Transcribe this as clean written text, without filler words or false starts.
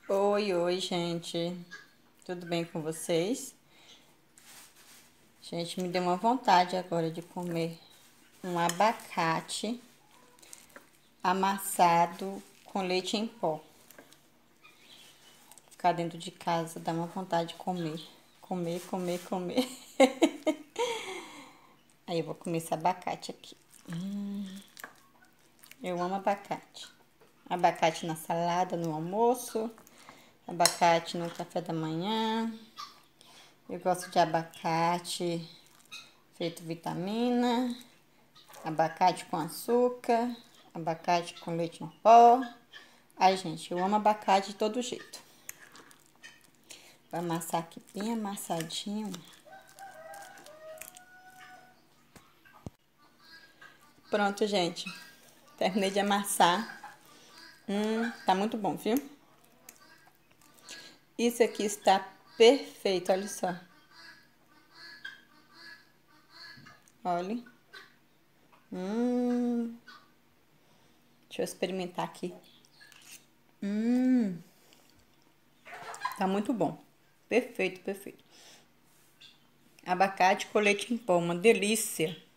Oi, gente. Tudo bem com vocês? Gente, me deu uma vontade agora de comer um abacate amassado com leite em pó. Ficar dentro de casa dá uma vontade de comer. Comer. Aí eu vou comer esse abacate aqui. Eu amo abacate. Abacate na salada, no almoço. Abacate no café da manhã. Eu gosto de abacate feito vitamina, abacate com açúcar, abacate com leite em pó. Ai, gente, eu amo abacate de todo jeito. Vou amassar aqui bem amassadinho. Pronto, gente. Terminei de amassar. Tá muito bom, viu? Isso aqui está perfeito, olha só. Olha. Deixa eu experimentar aqui. Tá muito bom. Perfeito. Abacate com leite em pó, uma delícia.